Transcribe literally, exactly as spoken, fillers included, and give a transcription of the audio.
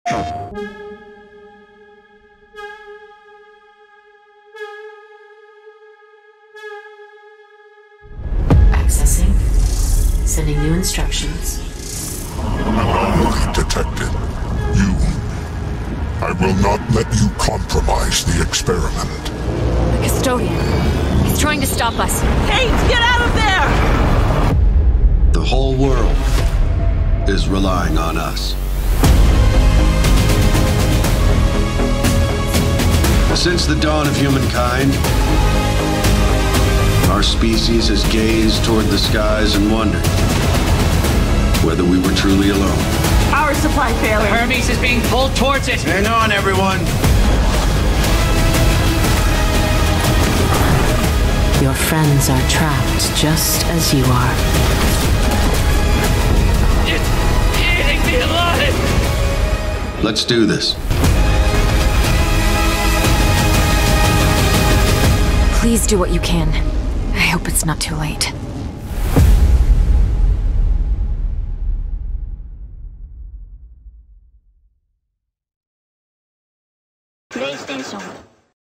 Accessing. Sending new instructions. Anomaly detected. You. I will not let you compromise the experiment. The custodian. He's trying to stop us. Kate, get out of there! The whole world is relying on us. Since the dawn of humankind, our species has gazed toward the skies and wondered whether we were truly alone. Power supply failing. Hermes is being pulled towards it. Hang on, everyone. Your friends are trapped just as you are. It's eating me alive. Let's do this. Please do what you can. I hope it's not too late. PlayStation